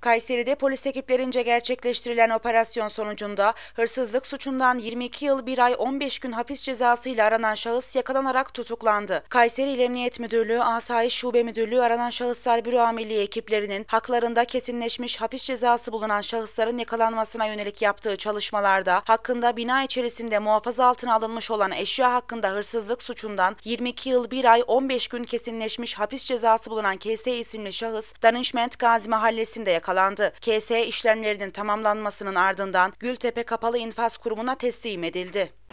Kayseri'de polis ekiplerince gerçekleştirilen operasyon sonucunda hırsızlık suçundan 22 yıl 1 ay 15 gün hapis cezasıyla aranan şahıs yakalanarak tutuklandı. Kayseri İl Emniyet Müdürlüğü Asayiş Şube Müdürlüğü aranan şahıslar büro amirliği ekiplerinin haklarında kesinleşmiş hapis cezası bulunan şahısların yakalanmasına yönelik yaptığı çalışmalarda hakkında bina içerisinde muhafaza altına alınmış olan eşya hakkında hırsızlık suçundan 22 yıl 1 ay 15 gün kesinleşmiş hapis cezası bulunan KS isimli şahıs Danışment Gazi Mahallesi'nde yakalandı. KS işlemlerinin tamamlanmasının ardından Gültepe Kapalı İnfaz Kurumu'na teslim edildi.